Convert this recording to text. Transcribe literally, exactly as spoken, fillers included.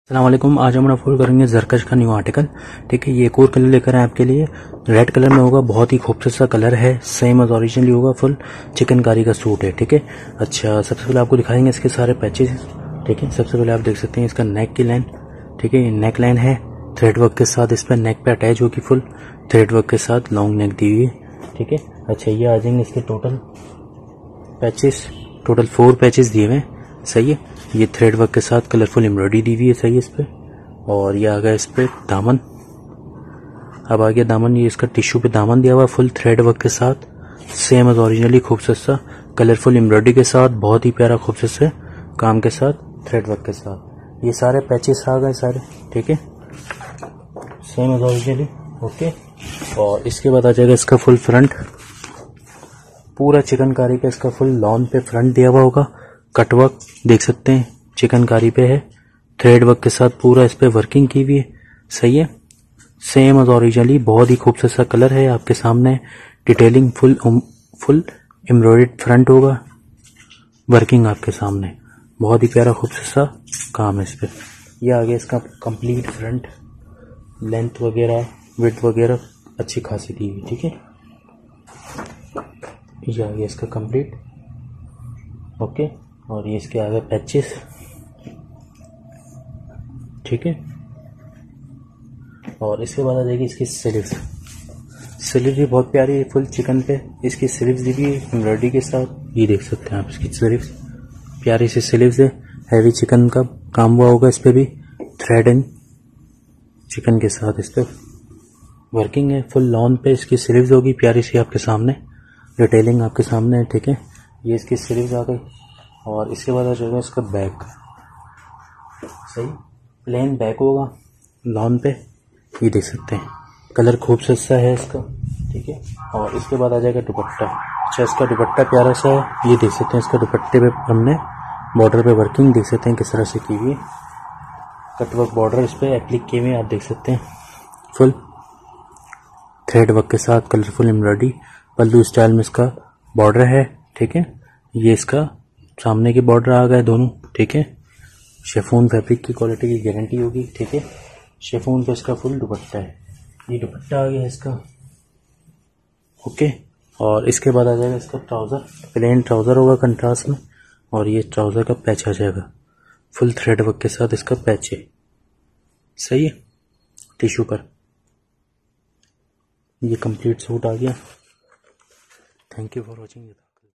अस्सलामुअलैकुम। आज हम फुल करेंगे जरकश का न्यू आर्टिकल। ठीक है, ये एक और कलर लेकर आए आपके लिए। रेड कलर में होगा, बहुत ही खूबसूरत सा कलर है, सेम एज ओरिजिनली होगा। फुल चिकनकारी का सूट है। ठीक है, अच्छा सबसे पहले आपको दिखाएंगे इसके सारे पैचेस। ठीक है, सबसे पहले आप देख सकते हैं इसका नेक की लाइन। ठीक है, नेक लाइन है थ्रेड वर्क के साथ, इस पर नेक पे अटैच होगी फुल थ्रेड वर्क के साथ, लॉन्ग नेक दी हुई है। ठीक है, अच्छा ये आ जाएंगे इसके total patches, total four patches दिए हुए हैं। सही है, ये थ्रेड वर्क के साथ कलरफुल एम्ब्रॉयडरी दी हुई है। सही है इस पे, और ये आ गया इस पे दामन। अब आ गया दामन, ये इसका टिश्यू पे दामन दिया हुआ फुल थ्रेड वर्क के साथ, सेम एज ओरिजिनली खूबसूरत सा कलरफुल एम्ब्रॉयडरी के साथ, बहुत ही प्यारा खूबसूरत से काम के साथ, थ्रेड वर्क के साथ। ये सारे पैचेस आ गए सारे। ठीक है, सेम एज ओरिजिनली। ओके, और इसके बाद आ जाएगा इसका फुल फ्रंट, पूरा चिकनकारी का इसका फुल लॉन पे फ्रंट दिया हुआ होगा। कटवर्क देख सकते हैं चिकनकारी पे है, थ्रेड वर्क के साथ पूरा इस पे वर्किंग की हुई है। सही है, सेम एज ओरिजिनली, बहुत ही खूबसूरत सा कलर है आपके सामने। Detailing full full embroidered front होगा, वर्किंग आपके सामने, बहुत ही प्यारा खूबसूरत सा काम है इस पे। ये आ गया इसका कंप्लीट फ्रंट, लेंथ वगैरह विड्थ वगैरह अच्छी खासी दी हुई। ठीक है, ये आ गया इसका कंप्लीट। ओके, और ये इसके आ गए पैचेस। ठीक है, और इसके बाद आ जाएगी इसकी स्लीव्स। स्लीव्स भी बहुत प्यारी है, फुल चिकन पे इसकी स्लीव्स दी हुई एम्ब्रॉयडरी के साथ। ये देख सकते हैं आप इसकी स्लीव्स, प्यारी सी स्लीव्स है, हैवी चिकन का काम हुआ होगा इस पे भी, थ्रेड एंड चिकन के साथ इस पे वर्किंग है। फुल लॉन पे इसकी स्लीव्स होगी, प्यारी सी आपके सामने डिटेलिंग आपके सामने है। ठीक है, ये इसकी स्लीव्स आ गई, और इसके बाद आ जाएगा इसका बैक। सही, प्लेन बैक होगा लॉन पे, ये देख सकते हैं कलर खूबसूरत सा है इसका। ठीक है, और इसके बाद आ जाएगा दुपट्टा। अच्छा, इसका दुपट्टा प्यारा सा है, ये देख सकते हैं इसका दुपट्टे पे हमने बॉर्डर पे वर्किंग देख सकते हैं किस तरह से की हुई है। कटवर्क बॉर्डर इस पे एप्लिक किए हुए आप देख सकते हैं, फुल थ्रेड वर्क के साथ कलरफुल एम्ब्रॉयडरी। पल्लू स्टाइल में इसका बॉर्डर है। ठीक है, ये इसका सामने के बॉर्डर आ गए दोनों। ठीक है, शेफून फैब्रिक की क्वालिटी की गारंटी होगी। ठीक है, शेफून पे इसका फुल दुपट्टा है, ये दुपट्टा आ गया इसका। ओके, और इसके बाद आ जाएगा इसका ट्राउजर, प्लेन ट्राउजर होगा कंट्रास्ट में, और ये ट्राउजर का पैच आ जाएगा फुल थ्रेड वर्क के साथ, इसका पैच है। सही है, टिश्यू पर ये कंप्लीट सूट आ गया। Thank you for watching.